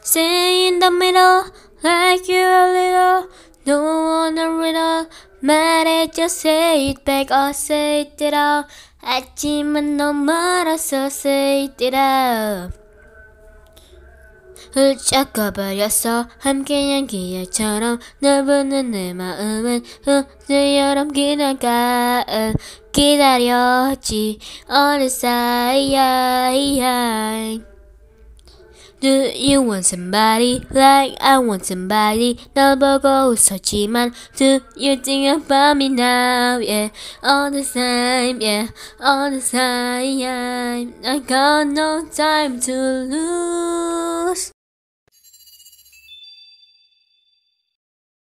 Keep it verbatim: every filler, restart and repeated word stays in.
Stay in the middle, like you're a little. No one a riddle. 말해줘, say it back or say it out. 하지만 너 말아서 say it out. 훌쩍 꺼버렸어 함께한 기억처럼 널 보는 내 마음은 후들처럼 기나가 기다렸지 어느 사이야. Do you want somebody like I want somebody? 널 보고 웃었지만 Do you think about me now? Yeah, all the time, yeah, all the time. I got no time to lose.